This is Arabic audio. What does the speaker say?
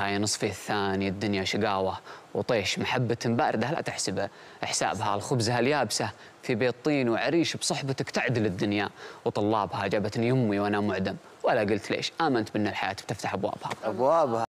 هاي نصفي الثاني الدنيا شقاوة وطيش، محبة باردة لا تحسبه حسابها، الخبزة اليابسة في بيت طين وعريش بصحبتك تعدل الدنيا، وطلابها جابتني أمي وأنا معدم ولا قلت ليش، آمنت بأن الحياة بتفتح أبوابها.